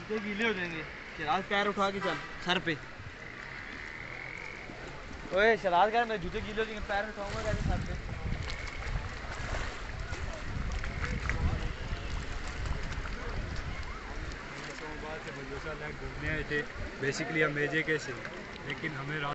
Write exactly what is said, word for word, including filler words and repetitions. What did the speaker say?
जूते गीले हो जाएंगे। शराज पैर उठा के चल सर पे। ओए शराज कर, मेरे जूते गीले हो जाएंगे, पैर उठाऊंगा कैसे सर पे? घूमने आए थे बेसिकली हम मेजे के से, लेकिन हमें